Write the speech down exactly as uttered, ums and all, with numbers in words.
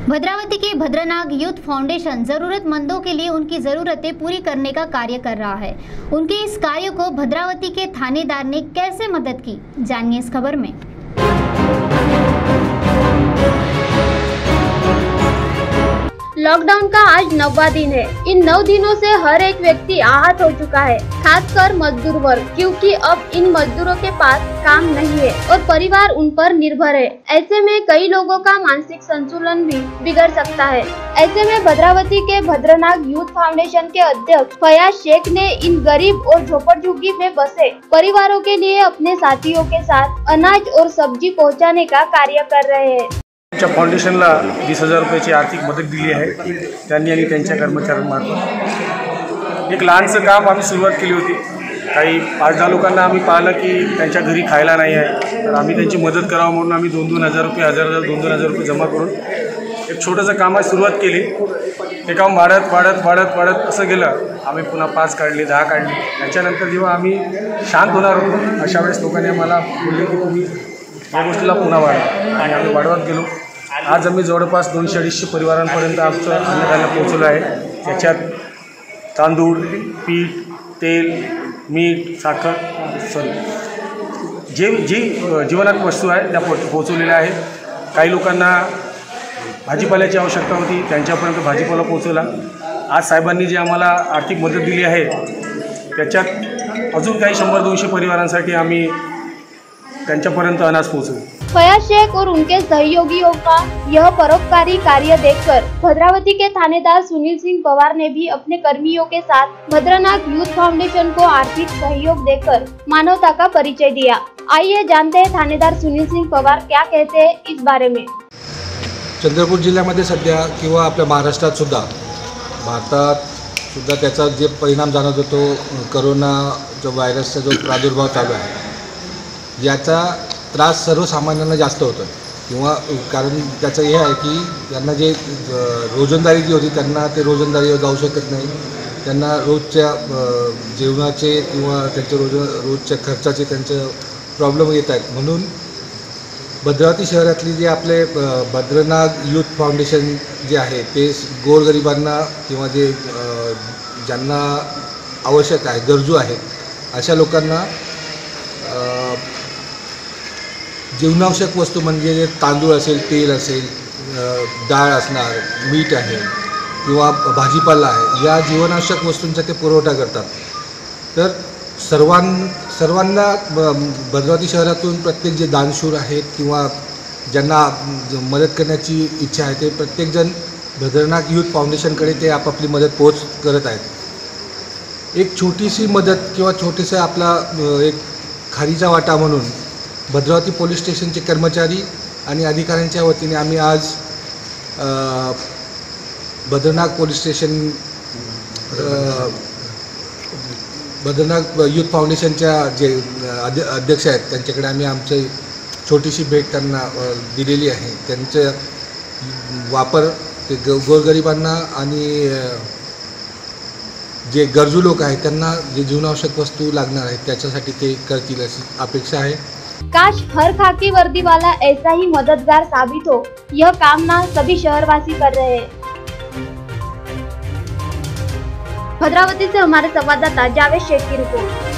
भद्रावती के Bhadranag youth foundation जरूरतमंदों के लिए उनकी ज़रूरतें पूरी करने का कार्य कर रहा है। उनके इस कार्य को भद्रावती के थानेदार ने कैसे मदद की, जानिए इस खबर में। लॉकडाउन का आज नौवां दिन है। इन नौ दिनों से हर एक व्यक्ति आहत हो चुका है, खासकर मजदूर वर्ग, क्योंकि अब इन मजदूरों के पास काम नहीं है और परिवार उन पर निर्भर है। ऐसे में कई लोगों का मानसिक संतुलन भी बिगड़ सकता है। ऐसे में भद्रावती के भद्रनाग यूथ फाउंडेशन के अध्यक्ष फयाज शेख ने इन गरीब और झोपड़झुग्गी में बसे परिवारों के लिए अपने साथियों के साथ अनाज और सब्जी पहुँचाने का कार्य कर रहे हैं। फाउंडेशनला वीस हजार रुपयाची आर्थिक मदत दिली आहे त्यांनी आणि त्यांच्या कर्मचाऱ्यांमार्फत। एक लहानसं काम आम्ही सुरुवात केली होती। काही पाच दहा लोकांना आम्ही पाहिलं की त्यांच्या घरी खायला नाही आहे, तर आम्ही त्यांची मदत करावं म्हणून आम्ही दोन दोन हजार रुपये हजार हजार दोन दोन हजार रुपये जमा करून एक छोटंसं कामाची सुरुवात केली। ते काम वाढत वाढत वाढत वाढत असं गेलं। आम्ही पुन्हा पाच काढली, दहा काढली। त्याच्यानंतर जेव्हा आम्ही शांत होणार होतो अशा वेळेस लोकांनी आम्हाला बोलले की तुम्ही या गोष्टीला पुन्हा वाढवा, आणि आम्ही वाढवत गेलो। आज आम्ही जवळपास दोनशे अडीचशे परिवारांपर्यंत आमचं अन्नधान्य पोहोचलं आहे। त्याच्यात तांदूळ, पीठ, तेल, मीठ, साखर, सॉरी जे जी जीवनात वस्तू आहे त्या पो पोहोचवलेल्या आहेत। काही लोकांना भाजीपाल्याची आवश्यकता होती, त्यांच्यापर्यंत भाजीपाला पोहोचवला। आज साहेबांनी जी आम्हाला आर्थिक मदत दिली आहे त्याच्यात अजून काही शंभर दोनशे परिवारांसाठी आम्ही त्यांच्यापर्यंत अनाज पोहोचवू। फयाज शेख और उनके सहयोगियों का यह परोपकारी कार्य देखकर भद्रावती के थानेदार सुनील सिंह पवार ने भी अपने कर्मियों के साथ भद्रनाग यूथ फाउंडेशन को आर्थिक सहयोग देकर मानवता का परिचय दिया। आइए जानते हैं थानेदार सुनील सिंह पवार क्या कहते हैं इस बारे में। चंद्रपूर जिल्ह्यामध्ये सध्या किंवा आपल्या महाराष्ट्रात सुद्धा भारतात सुद्धा त्याचा जे परिणाम जाणवत होतो, कोरोना जो व्हायरसचा जो प्रादुर्भाव चालू आहे याचा त्रास सर्वसामान्यांना जास्त होतो किंवा कारण त्याचं हे आहे की त्यांना जे रोजंदारी जी होती त्यांना ते रोजंदारीवर जाऊ शकत नाही। त्यांना रोजच्या जेवणाचे किंवा त्यांच्या रोज रोजच्या खर्चाचे त्यांचे प्रॉब्लेम येत आहेत। म्हणून भद्रावती शहरातली जे आपले भद्रनाग यूथ फाउंडेशन जे आहे ते गोरगरिबांना किंवा जे ज्यांना आवश्यक आहे, गरजू आहेत अशा लोकांना जीवनावश्यक वस्तू म्हणजे तांदूळ असेल, तेल असेल, डाळ असणार, मीठ आहे किंवा भाजीपाला आहे, या जीवनावश्यक वस्तूंचा ते पुरवठा करतात। तर सर्वां सर्वांना भद्रावती शहरातून प्रत्येक जे दानशूर आहेत किंवा ज्यांना मदत करण्याची इच्छा आहे ते प्रत्येकजण भद्रनाग यूथ फाउंडेशनकडे ते आपापली मदत पोहोच करत आहेत। एक छोटीशी मदत किंवा छोटीसा आपला एक खारीचा वाटा म्हणून भद्रावती पोलीस स्टेशनचे कर्मचारी आणि अधिकाऱ्यांच्या वतीने आम्ही आज Bhadranag police station Bhadranag youth फाउंडेशनच्या जे अध्यक्ष आहेत त्यांच्याकडे आम्ही आमची छोटीशी भेट त्यांना दिलेली आहे। त्यांचा वापर ते गोरगरिबांना आणि जे गरजू लोक आहेत त्यांना जे जीवनावश्यक वस्तू लागणार आहेत त्याच्यासाठी ते करतील अशी अपेक्षा आहे। काश हर खाकी वर्दी वाला ऐसा ही मददगार साबित हो, यह कामना सभी शहरवासी कर रहे हैं। भद्रावती से हमारे संवाददाता जावेद शेख की रिपोर्ट।